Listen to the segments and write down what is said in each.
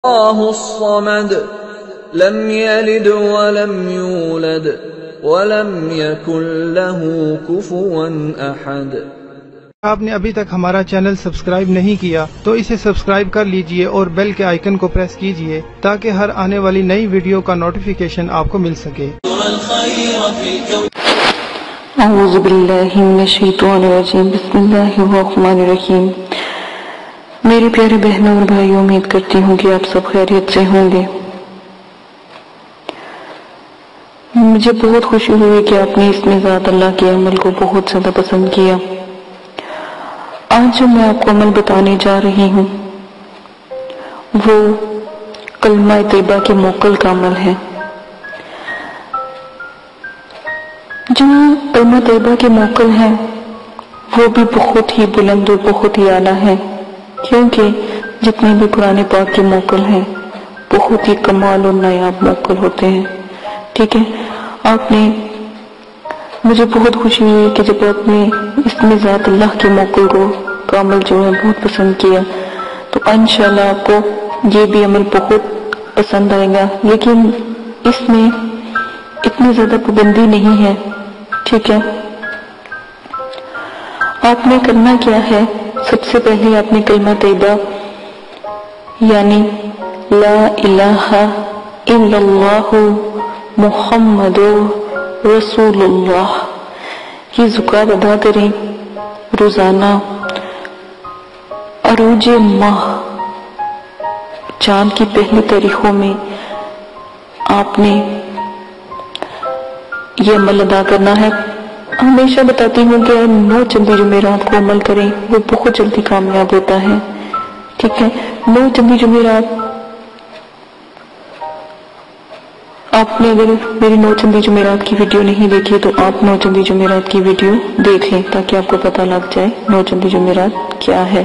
الله الصمد لم يلد ولم يولد ولم يكن له كفوا أحد۔ آپ نے ابھی تک ہمارا چینل سبسکرائب نہیں کیا تو اسے سبسکرائب کر لیجئے اور بیل کے آئیکن کو پریس کیجئے تاکہ ہر آنے والی نئی ویڈیو کا نوٹیفیکیشن آپ کو مل سکے۔ اعوذ باللہ من الشیطان الرجیم، بسم اللہ الرحمن الرحیم۔ میرے پیارے بہنوں اور بھائیوں، امید کرتی ہوں کہ آپ سب خیریت سے ہوں گے۔ مجھے بہت خوشی ہوئی کہ آپ نے اس میں ذات اللہ کے عمل کو بہت زیادہ پسند کیا۔ آج جو میں آپ کو عمل بتانے جا رہی ہوں وہ کلمہ طیبہ کے موکل کا عمل ہے۔ جو کلمہ طیبہ کے موکل ہیں وہ بھی بہت ہی بلند اور بہت ہی اعلیٰ ہے، کیونکہ جتنے بھی قرآن پاک کے موکل ہیں بہت ہی کمال اور نایاب موکل ہوتے ہیں۔ ٹھیک ہے، آپ نے مجھے بہت خوشی ہوئی کہ جب آپ نے اس میں ذات اللہ کے موکل کو کا عمل جو ہے بہت پسند کیا، تو انشاءاللہ آپ کو یہ بھی عمل بہت پسند آئے گا، لیکن اس میں اتنی زیادہ پابندی نہیں ہے۔ ٹھیک ہے، آپ نے کرنا کیا ہے، سب سے پہلے آپ نے کلمہ طیبہ یعنی لا الہ الا اللہ محمد رسول اللہ کی زکوٰۃ ادا کریں۔ روزانہ عروج ماہ چاند کی پہلی تاریخوں میں آپ نے یہ عمل ادا کرنا ہے۔ ہمیشہ بتاتی ہوں کہ 9 چندی جمعرات کو عمل کریں، وہ بہت جلدی کامیاب ہوتا ہے۔ ٹھیک ہے، 9 چندی جمعرات آپ نے اگر میری 9 چندی جمعرات کی ویڈیو نہیں دیکھی تو آپ 9 چندی جمعرات کی ویڈیو دیکھ لیں تاکہ آپ کو پتہ لگ جائے 9 چندی جمعرات کیا ہے۔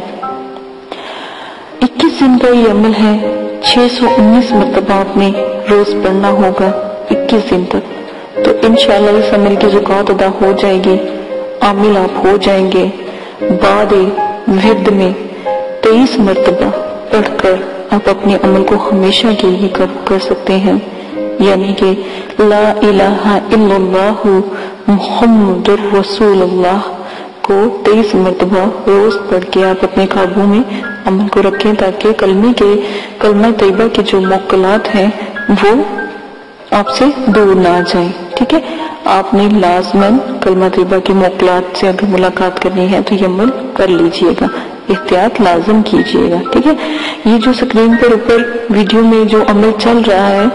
21 دن کا یہ عمل ہے، 619 مرتبہ آپ نے روز پڑھنا ہوگا 21 دن تک، تو انشاءاللہ اس عمل کی زکوٰۃ ادا ہو جائے گی، عامل آپ ہو جائیں گے۔ بعد ورد میں 23 مرتبہ پڑھ کر آپ اپنے عمل کو ہمیشہ کے لیے کر سکتے ہیں، یعنی کہ لا الہ الا اللہ محمد رسول اللہ کو 23 مرتبہ روز پڑھ کے آپ اپنے قابو میں عمل کو رکھیں تاکہ کلمہ طیبہ کے جو موکلات ہیں وہ آپ سے دور نہ جائیں۔ ٹھیک ہے، آپ نے لازماً کلمہ طیبہ کے موکلات سے اگر ملاقات کرنی ہے تو یہ عمل کر لیجئے گا، احتیاط لازم کیجئے گا۔ ٹھیک ہے، یہ جو سکرین پر اوپر ویڈیو میں جو عمل چل رہا ہے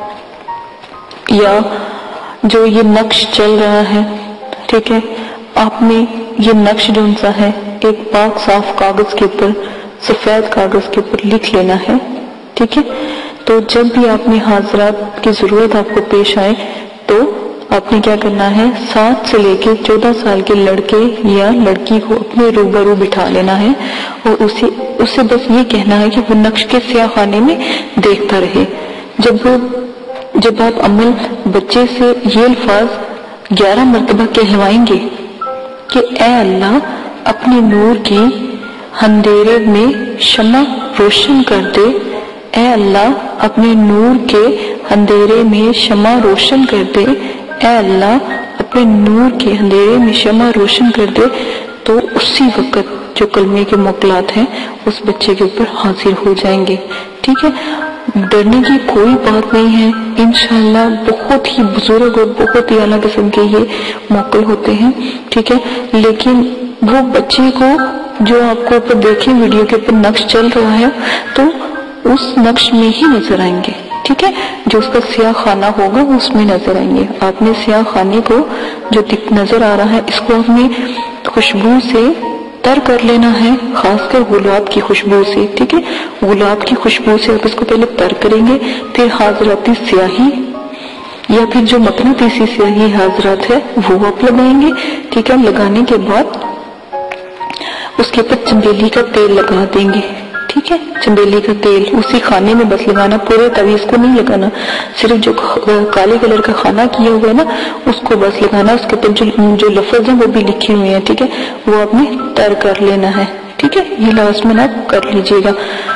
یا جو یہ نقش چل رہا ہے، ٹھیک ہے، آپ نے یہ نقش جو سا ہے ایک پاک صاف کاغذ کے اوپر، سفید کاغذ کے اوپر لکھ لینا ہے۔ ٹھیک ہے، تو جب بھی آپ نے حاضرات کی ضرورت آپ کو پیش آئے تو آپ نے کیا کرنا ہے، 7 سے لے کے 14 سال کے لڑکے یا لڑکی کو اپنے روبرو بٹھا لینا ہے اور اسے بس یہ کہنا ہے کہ وہ نقش کے سیاہ خانے میں دیکھتا رہے۔ جب آپ عمل بچے سے یہ الفاظ 11 مرتبہ کہلوائیں گے کہ اے اللہ اپنے نور کی اندھیرے میں شمع روشن کر دے، اے اللہ اپنے نور کے اندھیرے میں شمع روشن کر دے، اے اللہ اپنے نور کے اندھیرے میں شمع روشن کر دے، تو اسی وقت جو کلمے کے موکلات ہیں اس بچے کے اوپر حاضر ہو جائیں گے۔ ٹھیک ہے، ڈرنے کی کوئی بات نہیں ہے، انشاءاللہ بہت ہی بزرگ اور بہت ہی اعلیٰ قسم کے یہ موکل ہوتے ہیں۔ ٹھیک ہے، لیکن وہ بچے کو جو آپ کو اوپر دیکھیں ویڈیو کے اوپر نقش چل رہا ہے تو اس نقش میں ہی نظر آئیں گے۔ ٹھیک ہے، جو اس کا سیاہ خانہ ہوگا اس میں نظر آئیں گے۔ آپ نے سیاہ خانے کو جو نظر آ رہا ہے اس کو آپ نے خوشبو سے تر کر لینا ہے، خاص کر گلاب کی خوشبو سے۔ ٹھیک ہے، گلاب کی خوشبو سے آپ اس کو پہلے تر کریں گے، پھر حاضراتی سیاہی یا پھر جو مقناطیسی سیاہی حاضرات ہے وہ آپ لگائیں گے۔ ٹھیک ہے، لگانے کے بعد اس کے اوپر چنبیلی کا تیل لگا دیں گے۔ ٹھیک ہے، چنبیلی کا تیل اسی خانے میں بس لگانا، پورے تعویذ کو نہیں لگانا، صرف جو کالے کلر کا خانہ کیا ہوا ہے نا اس کو بس لگانا، اس کے اوپر جو لفظ ہیں وہ بھی لکھے ہوئے ہیں۔ ٹھیک ہے، وہ آپ نے تر کر لینا ہے۔ ٹھیک ہے، یہ لازماً آپ کر لیجئے گا۔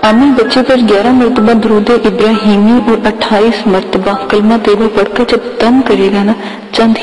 आमिल बच्चे पर 11 मरतबा दरूद इब्राहिमी और 28 मरतबा कलमा तैयबा पढ़कर जब दम करेगा ना, चंद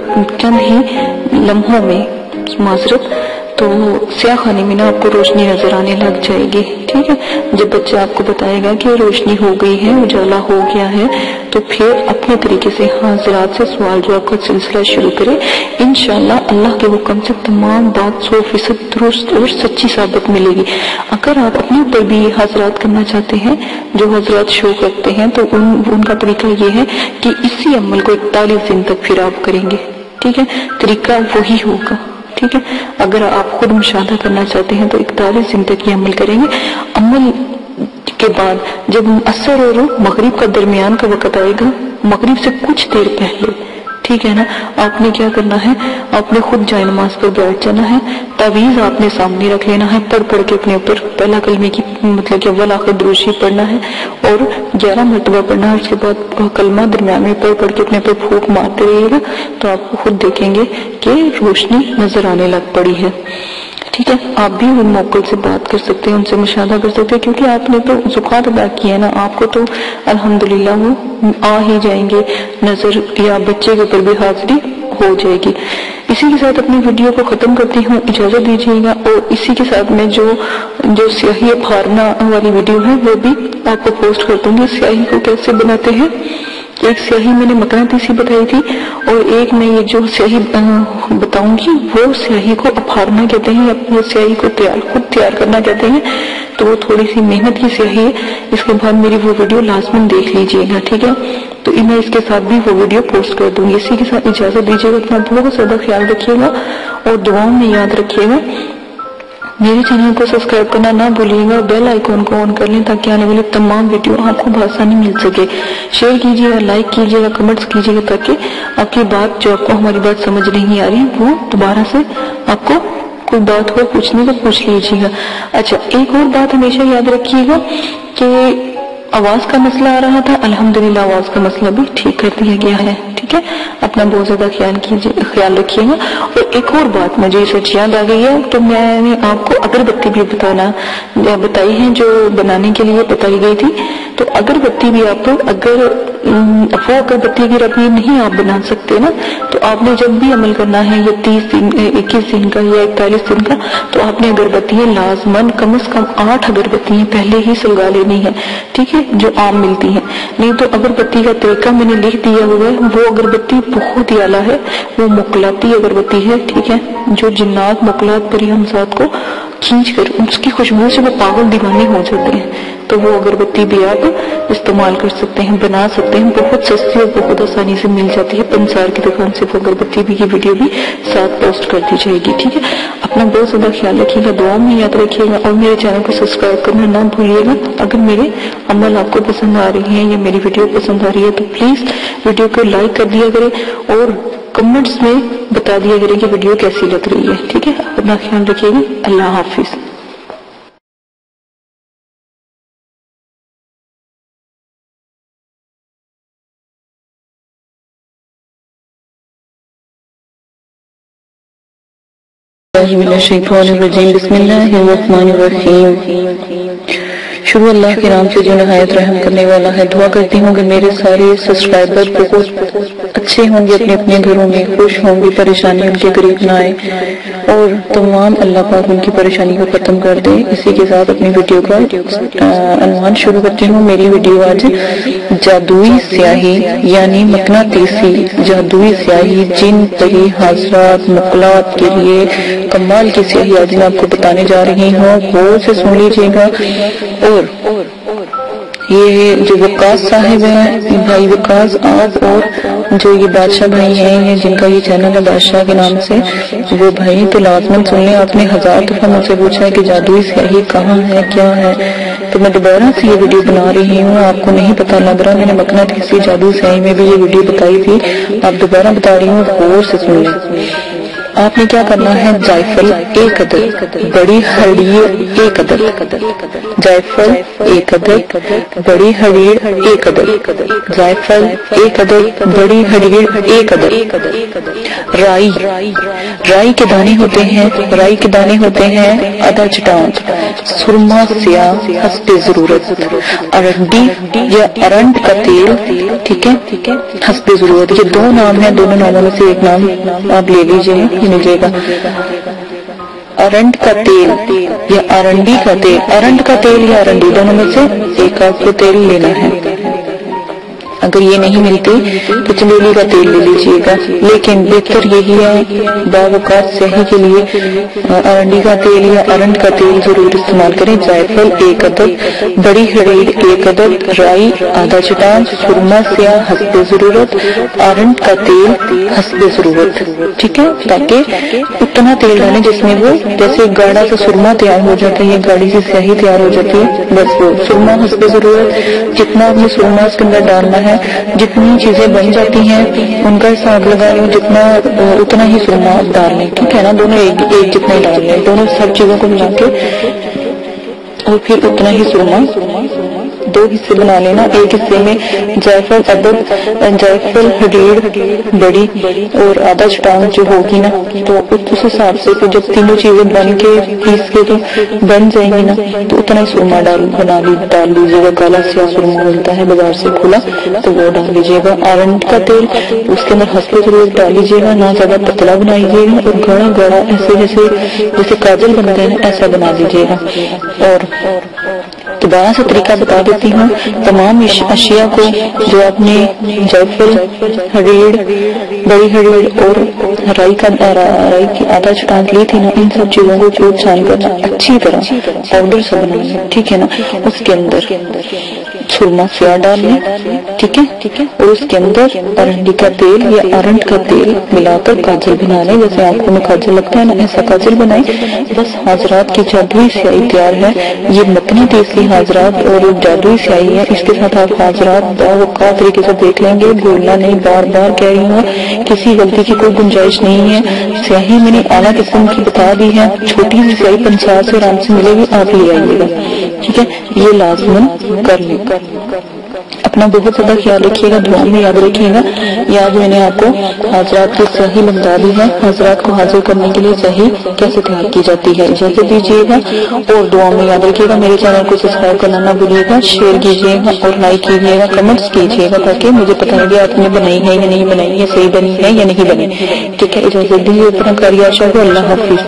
ही लम्हों में माजरत, तो स्याह खाने में ना आपको रोशनी नजर आने लग जाएगी। ठीक है, जब बच्चा आपको बताएगा कि रोशनी हो गई है, उजाला हो गया है, तो फिर अपने तरीके से हाज़रात से सवाल जवाब का सिलसिला शुरू करें। इंशाअल्लाह अल्लाह के हुक्म से तमाम बात 100% दुरुस्त और सच्ची साबित मिलेगी। अगर आप अपने ऊपर भी हाज़रात करना चाहते हैं, जो हज़रात शो करते हैं, तो उनका तरीका ये है कि इसी अमल को 41 दिन तक फिर आप करेंगे। ठीक है, तरीका वही होगा। ठीक है, अगर आप खुद मुशाहदा करना चाहते हैं तो 41 दिन तक ये अमल करेंगे। अमल के बाद जब असर और मगरिब का दरमियान का वक्त आएगा, मगरिब से कुछ देर पहले, ठीक है ना, आपने क्या करना है, आपने खुद जाए नमाज पर बैठ जाना है, तावीज़ आपने सामने रख लेना है, पढ़ के अपने ऊपर पहला कलमे की मतलब कि अव्वल आखिर दुरूशी पढ़ना है और 11 मरतबा पढ़ना है। उसके बाद कलमा दरमियान में पढ़ के अपने ऊपर फूंक मारते रहिएगा, तो आप खुद देखेंगे कि रोशनी नजर आने लग पड़ी है। ठीक है, आप भी उन मोकल से बात कर सकते हैं, उनसे मुशाहदा कर सकते हैं, क्योंकि आपने तो ज़ुकात अदा किया है ना, आपको तो अल्हम्दुलिल्लाह वो आ ही जाएंगे नजर, या बच्चे के ऊपर भी हाजिरी हो जाएगी। इसी के साथ अपनी वीडियो को खत्म करती हूँ, इजाजत दीजिएगा। और इसी के साथ में जो स्याही फाड़ना वाली वीडियो है वो भी आपको पोस्ट कर दूंगी। स्याही को कैसे बनाते हैं, एक स्याही मैंने मकनातीसी बताई थी और एक मैं ये जो स्याही बताऊंगी वो स्याही को अफाड़ना कहते हैं, या स्याही को खुद तैयार करना कहते हैं। तो वो थोड़ी सी मेहनत की स्याही है। इसके बाद मेरी वो वीडियो लाजमन देख लीजिएगा। ठीक है, तो मैं इसके साथ भी वो वीडियो पोस्ट कर दूंगी। इसी के साथ इजाजत दीजिएगा। अपना बहुत ज्यादा ख्याल रखिएगा और दुआओं में याद रखिएगा। मेरे चैनल को सब्सक्राइब करना ना भूलिएगा, बेल आइकॉन को ऑन कर लें ताकि आने वाली तमाम वीडियो आपको बआसानी मिल सके। शेयर कीजिएगा, लाइक कीजिएगा, कमेंट्स कीजिएगा, ताकि आपकी बात जो आपको हमारी बात समझ नहीं आ रही वो दोबारा से आपको कोई बात हो पूछने को पूछ लीजिएगा। अच्छा, एक और बात हमेशा याद रखिएगा कि आवाज का मसला आ रहा था, अल्हम्दुलिल्लाह आवाज का मसला भी ठीक कर दिया गया है। ठीक है, अपना बहुत ज्यादा ख्याल रखिएगा। और एक और बात मुझे सच याद आ गई है, तो मैंने आपको अगरबत्ती भी बताई है जो बनाने के लिए बताई गई थी। तो अगरबत्ती भी आप अगर वो अगरबत्ती अगर अभी नहीं आप बना सकते ना, तो आपने जब भी अमल करना है ये 30 दिन 21 दिन का या 41 दिन का, तो आपने अगरबत्तियां लाजमन कम से कम 8 अगरबत्तियां पहले ही सुलगा लेनी है। ठीक है, जो आम मिलती हैं। नहीं तो अगरबत्ती का तरीका मैंने लिख दिया हुआ है, वो अगरबत्ती बहुत ही आला है, वो मुकलाती अगरबत्ती है। ठीक है, जो जिन्नात मुकलात परी हमसात को खींच कर उसकी खुशबू से वो पागल दीवाने हो जाते हैं। तो वो अगरबत्ती भी आप इस्तेमाल कर सकते हैं, बना सकते हैं, बहुत सस्ती और बहुत आसानी से मिल जाती है। पंसार की दुकान से वो अगरबत्ती भी की वीडियो भी साथ पोस्ट कर दी जाएगी। ठीक है, अपना बहुत ज्यादा ख्याल रखिएगा, दुआ में याद रखिएगा और मेरे चैनल को सब्सक्राइब करना ना भूलिएगा। अगर मेरे अमल आपको पसंद आ रही है या मेरी वीडियो पसंद आ रही है तो प्लीज वीडियो को लाइक कर दिया करें और कमेंट्स में बता दिया करें कि वीडियो कैसी लग रही है। ठीक है, अपना ख्याल रखिएगा। अल्लाह हाफिज। शुरू अल्लाह के नाम से जो निहायत रहम करने वाला है। दुआ करती हूँ कि मेरे सारे सब्सक्राइबर बहुत अच्छे होंगे, अपने अपने घरों में खुश होंगे, परेशानी उनके करीब ना आए और तमाम अल्लाह पाक उनकी परेशानी को खत्म कर दे। इसी के साथ अपनी वीडियो का अनुमान शुरू करती हूँ। मेरी वीडियो आज जादुई स्याही यानी मकनातीसी जादुई स्याही जिन तरी हाजरात मुकलात के लिए कमाल की स्याही आज मैं आपको बताने जा रही हूँ। गौर से सुन लीजिएगा। और ये जो वकास साहिब हैं, भाई वकास आप और जो ये बादशाह भाई हैं, जिनका ये चैनल है बादशाह के नाम से, वो भाई तो लाजमन सुन लें। आपने 1000 दफा मुझसे पूछा है कि जादुई स्याही कहाँ है, क्या है, तो मैं दोबारा से ये वीडियो बना रही हूँ। आपको नहीं पता लग रहा, मैंने मकनातीसी जादुई स्याही में भी ये वीडियो बताई थी, आप दोबारा बता रही हूँ, गौर से सुन लें। آپ نے کیا کرنا ہے، جائفل 1 عدد، بڑی ہڑیر 1 عدد، جائفل 1 عدد، بڑی ہڑیر 1 عدد، جائفل 1 عدد، بڑی ہڑیر 1 عدد، رائی کے دانے ہوتے ہیں، رائی کے دانے ہوتے ہیں آدھا چٹان، سرما سیاہ حسب ضرورت، ارنڈی یا ارنڈ کا تیل، ٹھیک ہے، حسب ضرورت، یہ 2 نام ہیں، دونوں ناموں میں سے ایک نام آپ لے لیجئے، یہ ملے گا ارنڈ کا تیل یا ارنڈی کا تیل، ارنڈ کا تیل یا ارنڈی دونوں میں سے ایک آپ کو تیل لینا ہے، اگر یہ نہیں ملتی تو چمیلی کا تیل لے لیجیے گا، لیکن بہتر یہی ہے بعض اوقات سیاہی کے لیے ارنڈی کا تیل یا ارنڈ کا تیل ضرور استعمال کریں۔ جائفل 1 عدد، بڑی ہڑیر 1 عدد، رائی آدھا چٹان، سرما سیاہ حسب ضرورت، ارنڈ کا تیل حسب ضرورت، ٹھیک ہے، تاکہ اتنا تیل ڈالیں جس میں وہ جیسے گاڑا سا سرما تیار ہو جاتا ہے، گاڑی سے سیاہی تیار ہو جاتی ہے، بس وہ سرما حسب ضرورت، جتنا آپ نے سرما اس کے اندر ڈالنا ہے، جتنی چیزیں بن جاتی ہیں ان کا حساب لگا لیں، جتنا اتنا ہی سرما ڈال لیں، ٹھیک ہے نا، دونوں ایک جتنا ہی ڈال لیں، دونوں سب چیزوں کو ملا کے اور پھر اتنا ہی سرما 2 حصے بنا لینا، ایک حصے میں جائفل عدد، جائفل ہڑیر بڑی اور آدھا چٹان جو ہوگی نا، تو اس حساب سے پھر جب تینوں چیزیں بن کے پیس کے جو بن جائیں گی نا تو اتنا ہی سرما ڈال لیجیے گا، کالا سیاہ سرما ملتا ہے بازار سے کھلا تو وہ ڈال لیجیے گا۔ ارنڈ کا تیل اس کے اندر حسب ضرورت ڈال لیجیے گا، نہ زیادہ پتلا بنائیے گا اور گاڑا گاڑا ایسے جیسے کاجل بنتا ہے ایسا بنا دیجیے گا۔ اور دوبارہ سے طریقہ بتا دیتی ہوں، تمام اشیاء کو جو آپ نے جائفل ہڑیر بڑی ہڑیر اور رائی کی آدھا چٹان لی تھی نا، ان سب چیزوں کو چوٹ چھان کر اچھی طرح پاؤڈر سے بنانا، ٹھیک ہے نا، اس کے اندر سرما سیاہ ڈال لیں، ٹھیک ہے، اور اس کے اندر ارنڈی کا تیل یا ارنڈ کا تیل ملا کر کاجل بنا لیں، جیسے آنکھوں میں کاجل لگتا ہے نا ایسا کاجل بنائیں، بس حاضرات کی جادوئی سیاہی تیار ہے۔ یہ متنی تیسری حاضرات اور جادوئی سیاہی ہے، اس کے ساتھ آپ حاضرات باوقار طریقے سے دیکھ لیں گے، بھولنا نہیں، بار بار کہہ رہی ہوں، کسی غلطی کی کوئی گنجائش نہیں ہے۔ سیاہی میں نے اعلیٰ قسم کی بتا دی ہے، چھوٹی سی سیاہی 50 سے آرام سے ملے گی، آپ لے آئیے گا، ٹھیک ہے، یہ لازمن کر لیں۔ اپنا بہت زیادہ خیال رکھیے گا، دعا میں یاد رکھیے گا، یاد میں نے آپ کو حاضرات کی صحیح بتا دی ہے، حضرات کو حاضر کرنے کے لیے صحیح کیسے تیار کی جاتی ہے، اجازت دیجیے گا اور دعا میں یاد رکھیے گا۔ میرے چینل کو سبسکرائب کرنا نہ بھولیے گا، شیئر کیجیے گا اور لائک کیجیے گا، کمنٹس کیجیے گا تاکہ مجھے پتہ لگے آپ نے بنائی ہے یا نہیں بنائی ہے، صحیح بنی ہے یا نہیں بنی، ٹھیک ہے، اجازت دیجیے، اپنا کاریہ شاہ کو، اللہ حافظ۔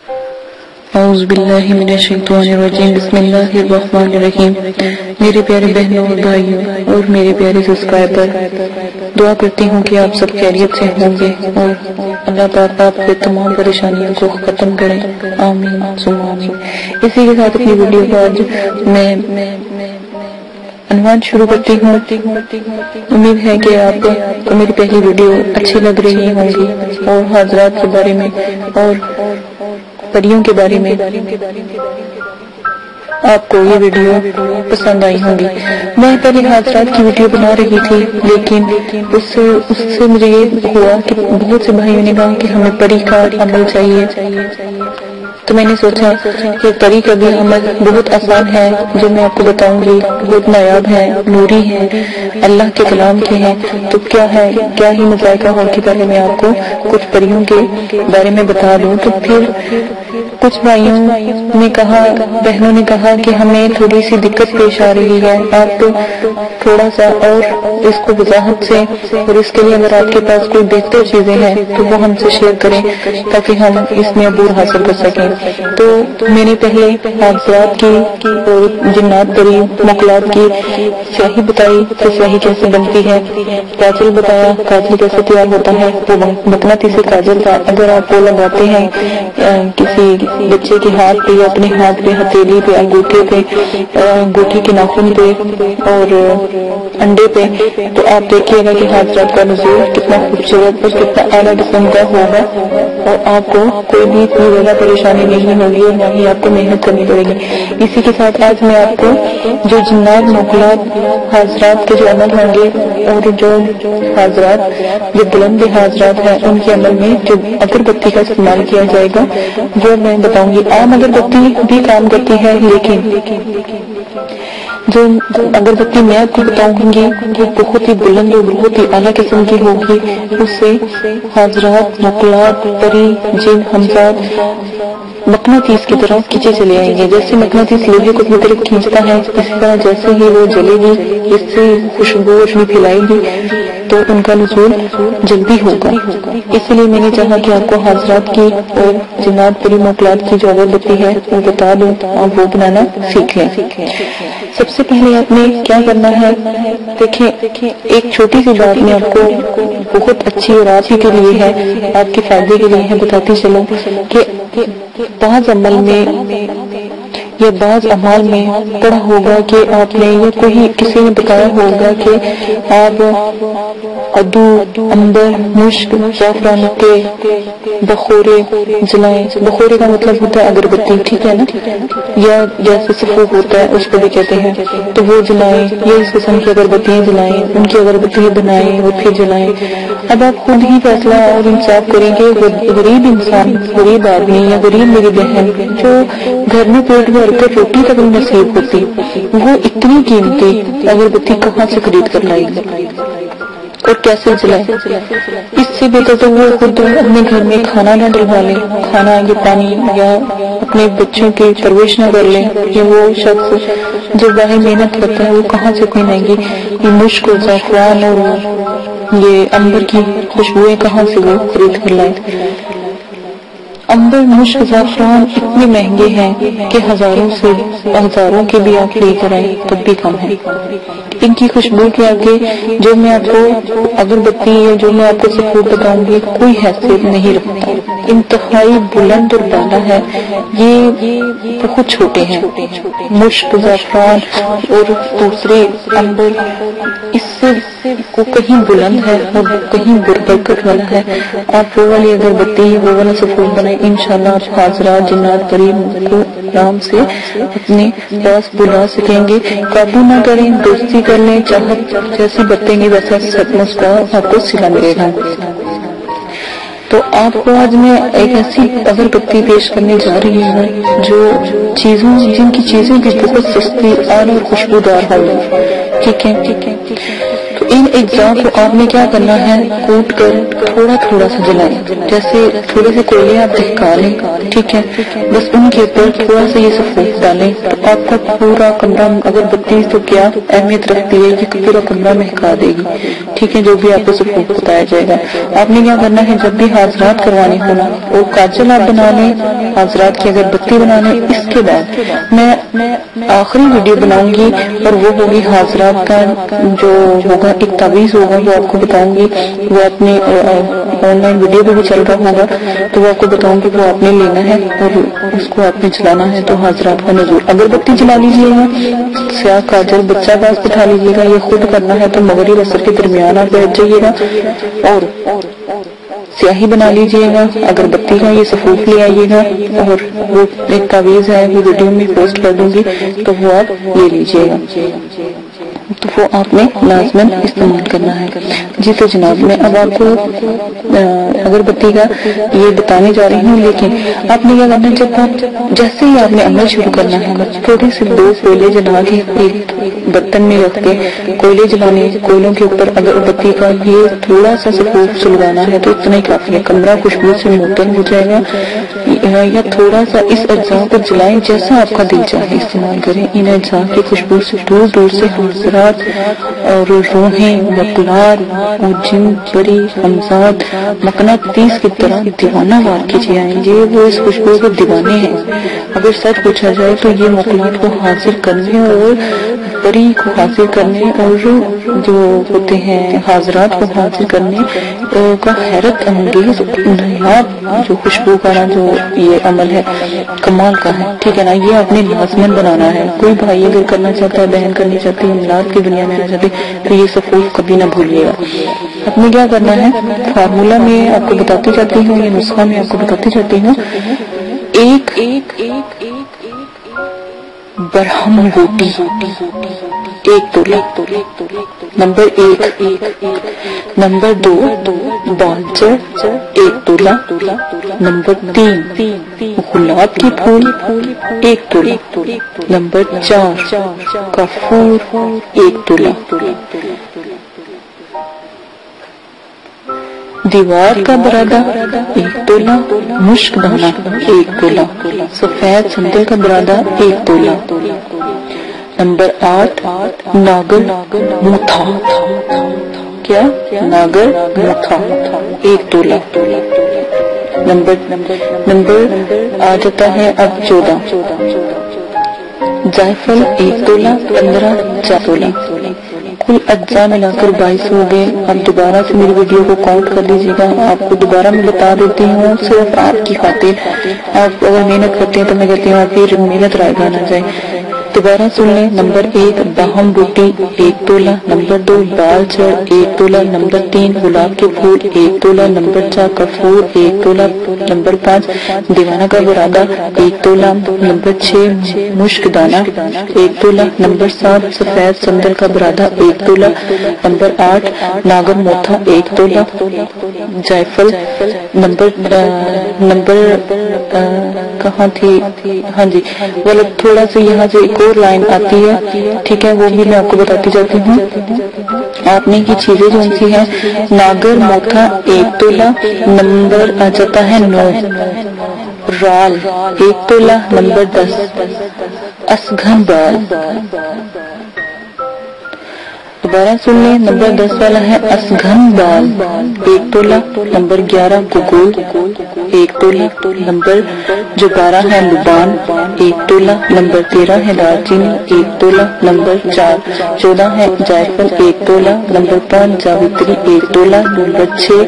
اعوذ باللہ من الشیطان الرجیم، بسم اللہ الرحمن الرحیم۔ میرے پیارے بہنوں اور بھائیوں اور میرے پیارے سبسکرائبر، دعا کرتی ہوں کہ آپ سب خیریت سے ہوں گے اور اللہ پاک آپ کے تمام پریشانیوں کو ختم کریں، آمین ثم آمین۔ اسی کے ساتھ اپنی ویڈیو کو آج میں عنوان شروع کرتی ہوں۔ امید ہے کہ آپ کو میری پہلی ویڈیو اچھی لگ رہی ہوں گی اور حضرات کے بارے میں اور پریوں کے بارے میں آپ کو یہ ویڈیو پسند آئی ہوں گی۔ میں پہلے حضرات کی ویڈیو بنا رہی تھی، لیکن اس سے مجھے یہ ہوا کہ بہت سے بھائیوں نے کہا کہ ہمیں پری کا عمل چاہیے، تو میں نے سوچا کہ پری کا بھی عمل بہت آسان ہے، جو میں آپ کو بتاؤں گی بہت نایاب ہے، نوری ہے، اللہ کے کلام کے ہیں، تو کیا ہے، کیا ہی مذائقہ ہو کہ پہلے میں آپ کو کچھ پریوں کے بارے میں بتا دوں۔ تو پھر کچھ بھائیوں نے کہا، بہنوں نے کہا کہ ہمیں تھوڑی سی دقت پیش آ رہی ہے، آپ تو تھوڑا سا اور اس کو وضاحت سے، اور اس کے لیے اگر آپ کے پاس کوئی بہتر چیزیں ہیں تو وہ ہم سے شیئر کریں تاکہ ہم اس میں عبور حاصل کر سکیں۔ تو میں نے پہلے حادثات کی اور جنات پری مخلوقات کی سیاہی بتائی کہ سیاہی کیسے بنتی ہے، کاجل بتایا کاجل کیسے تیار ہوتا ہے، وہ مقناطیسی کاجل تھا، اگر آپ وہ لگاتے ہیں کسی بچے کے ہاتھ پہ یا اپنے ہاتھ پہ، ہتھیلی پہ، انگوٹھے پہ، انگوٹھی کے ناخن پہ اور انڈے پہ، تو آپ دیکھیے گا کہ حضرات کا نزول کتنا خوبصورت اور کتنا اعلیٰ قسم کا ہوگا۔ اور آپ کو کوئی بھی اتنی زیادہ پریشانی نہیں ہوگی اور نہ ہی آپ کو محنت کرنی پڑے گی۔ اسی کے ساتھ آج میں آپ کو جو جنات موکلات حاضرات کے جو عمل ہوں گے اور جو حاضرات جو بلند حاضرات ہیں ان کے عمل میں جو اگربتی کا استعمال کیا جائے گا وہ میں بتاؤں گی۔ عام اگربتی بھی کام کرتی ہے، لیکن جو اگربتی میں آپ کو بتاؤں گی وہ بہت ہی بلند اور بہت ہی اعلیٰ قسم کی ہوگی۔ اس سے حاضرات موکلات پری جن حمزات مقناطیس کی طرح کھینچے چلے آئیں گے۔ جیسے مقناطیس لوہے کو اپنی طرف کھینچتا ہے، اس طرح جیسے ہی وہ جلے گی اس سے خوشبو اپنی پھیلائے گی تو ان کا نزول جلدی ہوگا۔ اسی لیے میں نے چاہا کہ آپ کو حاضرات کی اور جنات پری موکلات کی جو اگربتی ہے وہ بتا دوں، آپ وہ بنانا سیکھ لیں۔ سب سے پہلے آپ نے کیا کرنا ہے، دیکھیں ایک چھوٹی سی بات میں آپ کو بہت اچھی اور آپ ہی کے لیے ہے، آپ کے فائدے کے لیے ہے، بتاتی چلوں کہ بعض عمل میں یا بعض اعمال میں پڑھا ہوگا کہ آپ نے یا کوئی کسی نے بتایا ہوگا کہ آپ ادو انبر مشک زعفران کے بخورے جلائیں۔ بخورے کا مطلب ہوتا ہے اگربتی، ٹھیک ہے نا، یا جیسے سفوف ہوتا ہے اس کو بھی کہتے ہیں، تو وہ جلائیں یا اس قسم کی اگربتیاں جلائیں، ان کی اگربتیاں بنائیں اور پھر جلائیں۔ اب آپ خود ہی فیصلہ اور انصاف کریں گے، غریب انسان، غریب آدمی یا غریب میری بہن جو گھر میں پیٹ بھر کر روٹی تک نصیب ہوتی، وہ اتنی قیمتی اگربتی کہاں سے خرید کر لائے گی اور کیسے جلائے؟ اس سے بہتر تو وہ خود اپنے گھر میں کھانا نہ ڈلوا لے، کھانا یا پانی یا اپنے بچوں کی پرورش نہ کر لے۔ یہ وہ شخص جو باہر محنت کرتا ہے وہ کہاں سے اتنی مہنگی یہ مشک اور زعفران اور یہ عنبر کی خوشبوئیں کہاں سے وہ خرید کر لائے؟ عنبر مشک زعفران اتنے مہنگے ہیں کہ ہزاروں کے بھی آپ لے کر آئیں تب بھی کم ہے۔ ان کی خوشبو کے آگے جو میں آپ کو اگربتی یا جو میں آپ کو سفور بتاؤں گی کوئی حیثیت نہیں رکھتا، انتہائی بلند اور بالا ہے، یہ بہت چھوٹے ہیں۔ مشک زعفران اور دوسرے عنبر اس سے وہ کہیں بلند ہے اور کہیں برکت والا ہے۔ آپ وہ والی اگربتی وہ والا سفور بنائیں، انشاءاللہ آپ حاضرات جنات پریم کو آرام سے اپنے پاس بلا سکیں گے۔ قابو نہ کریں، دوستی کر لیں، چاہت جیسی برتیں گے ویسا مسکار آپ کو سلا ملے گا۔ تو آپ کو آج میں ایک ایسی اگربتی پیش کرنے جا رہی ہوں جو جن کی چیزیں بھی بہت سستی اور خوشبودار ہوگی، ٹھیک ہے۔ تو ان اجزاء کو آپ نے کیا کرنا ہے، کوٹ کر تھوڑا سا جلائیں، جیسے تھوڑے سے کوئلے آپ دہکا لیں، ٹھیک ہے، بس ان کے اوپر تھوڑا سا یہ سفید ڈالیں تو آپ کا پورا کمرہ اگربتی تو کیا اہمیت رکھتی ہے، یہ پورا کمرہ مہکا دے گی، ٹھیک ہے، جو بھی آپ کو سفید بتایا جائے گا۔ آپ نے کیا کرنا ہے، جب بھی حاضرات کروانی ہونا اور کاجل آپ بنا لیں، حاضرات کی اگربتی بنا لیں، اس کے بعد میں آخری ویڈیو بناؤں گی اور وہ ہوگی حاضرات کا جو ہوگا ایک تعویذ ہوگا وہ آپ کو بتاؤں گی، وہ اپنے آن لائن ویڈیو بھی چل رہا ہوگا تو وہ آپ کو بتاؤں گی، وہ آپ نے لینا ہے اور اس کو آپ نے چلانا ہے۔ تو حاضرات کا نزول اگربتی جلا لیجیے گا، سیاہ کاجل بچہ پاس بٹھا لیجیے گا، یہ خود کرنا ہے تو مغرب عصر کے درمیان آپ بیٹھ جائیے گا اور سیاہی بنا لیجیے گا، اگربتی کا یہ سفوف لے آئیے گا اور وہ ایک تعویذ ہے وہ ویڈیو میں پوسٹ کر دوں گی تو وہ آپ لے لیجیے گا، تو وہ آپ نے لازماً استعمال کرنا ہے۔ جی تو جناب میں اب آپ کو اگربتی کا یہ بتانے جا رہی ہوں، لیکن آپ نے کیا کرنا ہے، جب آپ جیسے ہی آپ نے عمل شروع کرنا ہے تھوڑے سے 2 کوئلے جلا کے ایک برتن میں رکھ کے کوئلے جلانے، کوئلوں کے اوپر اگربتی کا یہ تھوڑا سا سفوف سلگانا ہے تو اتنا ہی کافی ہے، کمرہ خوشبو سے معطر ہو جائے گا۔ یا تھوڑا سا اس اجزاء کو جلائیں، جیسا آپ کا دل چاہے استعمال کریں، ان اجزاء کی خوشبو سے دور دور سے حاضرات اور روحیں مقلار اور جن پری حمزات مقناطیس کی طرح دیوانہ وار کیجیے آئیں گے، وہ اس خوشبو کے دیوانے ہیں۔ اگر سچ پوچھا جائے تو یہ مقلات کو حاصل کرنے اور پری کو حاصل کرنے اور جو ہوتے ہیں حاضرات کو حاصل کرنے کا حیرت انگیز نایاب جو خوشبو کا نا جو یہ عمل ہے کمال کا ہے، ٹھیک ہے نا. یہ آپ نے لازمن بنانا ہے. کوئی بھائی اگر کرنا چاہتا ہے، بہن کرنی چاہتی ہے، میلاد کی دنیا میں آنا چاہتی ہے، تو یہ صفوف کبھی نہ بھولیے گا. آپ نے کیا کرنا ہے، فارمولا میں آپ کو بتاتی جاتی ہوں، یہ نسخہ میں آپ کو بتاتی جاتی ہوں. ایک برہم روٹی 1 تولہ، نمبر 1. نمبر 2 بالچر 1 تولہ، نمبر 3 گلاب کے پھول 1 تولہ، نمبر 4 کافور 1 تولہ. دیوار کا برادہ 1 تولہ، مشک دانہ 1 تولہ، سفید سندر کا برادہ 1 تولہ. نمبر 8 ناگر موتھا، کیا ناگر موتھا 1 تولہ. نمبر آ جاتا ہے اب 14 جائفل 1 تولہ، 15 4 تولہ. کل اجزاء ملا کر 22 ہو گئے. اب دوبارہ سے میری ویڈیو کو کاؤنٹ کر لیجیے گا. آپ کو دوبارہ میں بتا دیتی ہوں صرف آپ کی خاطر. آپ اگر محنت کرتے ہیں تو میں کہتی ہوں آپ کی محنت رائے گا نہ جائے. دوبارہ سن لیں. نمبر 1 باہم روٹی 1 تولہ، نمبر 2 بال چڑ 1 تولہ، نمبر 3 گلاب کے پھول 1 تولہ، نمبر 4 کفور 1 تولہ، نمبر 5 دیوانہ کا برادہ 1 تولہ، نمبر 6 مشک دانہ 1 تولہ، نمبر 7 سفید سندر کا برادہ 1 تولہ، نمبر 8 ناگر موتھا 1 تولہ. جائفل نمبر کہاں تھی، ہاں جی غلط، تھوڑا سا یہاں سے ایک اور لائن آتی ہے، ٹھیک ہے، وہ بھی میں آپ کو بتاتی جاتی ہوں. آپ نے کی چیزیں جو سی ہیں، ناگر موتھا 1 تولہ، نمبر آ جاتا ہے 9. رال 1 تولہ، نمبر 10 اسگھن بال. دوبارہ سن لیں. نمبر 10 والا ہے اسگھن بال 1 تولہ، نمبر 11 گگول 1 تولہ، نمبر جو 12 ہے لبان 1 تولہ، نمبر 13 ہے دار چینی 1 تولہ، نمبر 14 ہے جائفل 1 تولہ، نمبر 5 جاوتری 1 تولہ، نمبر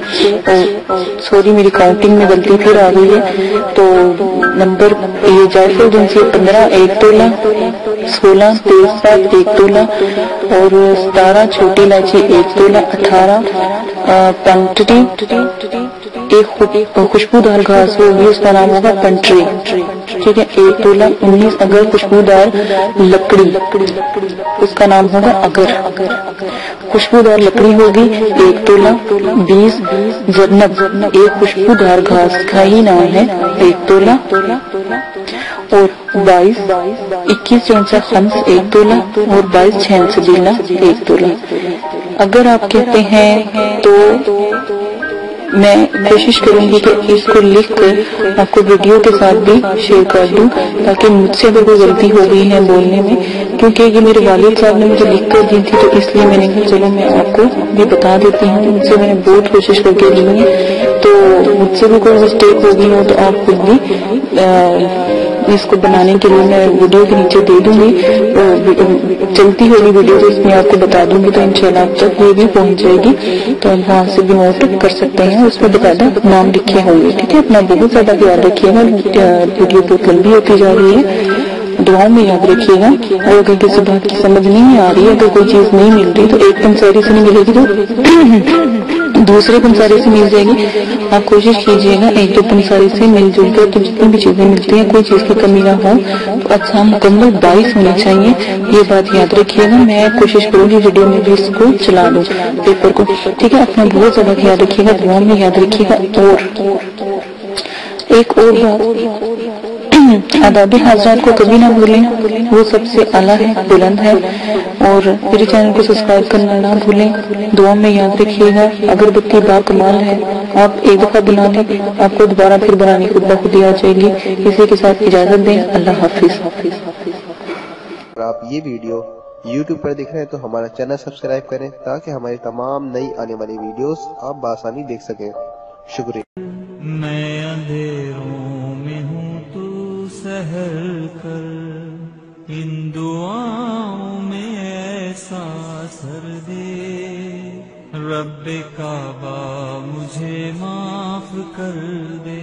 6 سوری میری کاؤنٹنگ میں غلطی پھر آ گئی ہے، تو نمبر یہ جائفل جو ہے 15 1 تولہ، 16 تیز 7 1 تولہ، اور 17 چھوٹی الائچی 1 تولہ، 18 پنٹری ایک خوشبودار گھاس ہوگی، اس کا نام ہوگا پنٹری، ٹھیک ہے 1 تولہ. 19 اگر خوشبودار لکڑی، اس کا نام ہوگا اگر، خوشبودار لکڑی ہوگی 1 تولہ. 20 زرنب ایک خوشبودار گھاس کا ہی نام ہے 1 تولہ. اور 21 چونسا خمس 1 تولہ، اور 22 چھین سبیلہ 1 تولہ. اگر آپ کہتے ہیں تو میں کوشش کروں گی کہ اس کو لکھ کر آپ کو ویڈیو کے ساتھ بھی شیئر کر دوں، تاکہ مجھ سے اگر کوئی غلطی ہو گئی ہے بولنے میں، کیونکہ یہ میرے والد صاحب نے مجھے لکھ کر دی تھی، تو اس لیے میں نے کہا چلو میں آپ کو بھی بتا دیتی ہوں. مجھ سے میں نے بہت کوشش کر کے لی ہے، تو مجھ سے بھی کوئی مسٹیک ہو گئی ہو تو آپ خود بھی اس کو بنانے کے لیے میں ویڈیو کے نیچے دے دوں گی، چلتی ہوگی ویڈیو تو اس میں آپ کو بتا دوں گی، تو انشاءاللہ آپ تک یہ بھی پہنچ جائے گی، تو آپ وہاں سے بھی نوٹ کر سکتے ہیں. اس میں باقاعدہ نام لکھے ہوں گے، ٹھیک ہے. اپنا بہت زیادہ خیال رکھیے گا، ویڈیو بہت لمبی ہوتی جا رہی ہے. دعاؤں میں یاد رکھیے گا، اور اگر کسی بات کی سمجھ نہیں آ رہی ہے، اگر کوئی چیز نہیں مل رہی تو ایک پنساری سے نہیں ملے گی تو دوسرے پنساری سے مل جائے گی. آپ کوشش کیجئے گا 1-2 پنساری سے مل جل کر، تو جتنی بھی چیزیں ملتی ہیں کوئی چیز کی کمی نہ ہو، تو اچھا مکمل 22 ہونے چاہیے. یہ بات یاد رکھیے گا. میں کوشش کروں گی ویڈیو میں بھی اس کو چلا دوں پیپر کو، ٹھیک ہے. اپنا بہت زیادہ خیال رکھیے گا، دعاؤں میں یاد رکھیے گا. اور ایک اور بات، آداب حضرات کو کبھی نہ بھولیں، وہ سب سے اعلیٰ ہے، بلند ہے. اور میرے چینل کو سبسکرائب کرنا نہ بھولیں. دعا میں یاد رکھیے گا. اگربتی با کمال ہے، آپ ایک دفعہ بنا لیں، آپ کو دوبارہ پھر بنانے خود بخود آ جائے گی. اسی کے ساتھ اجازت دیں. اللہ حافظ. اگر آپ یہ ویڈیو YouTube پر دیکھ رہے ہیں تو ہمارا چینل سبسکرائب کریں، تاکہ ہماری تمام نئی آنے والی ویڈیوز آپ بآسانی دیکھ سکیں. شکریہ. میں اندھیروں میں ہوں، تو سحر کر ان دعاؤں میں ایسا اثر دے. رب کعبہ مجھے معاف کر دے.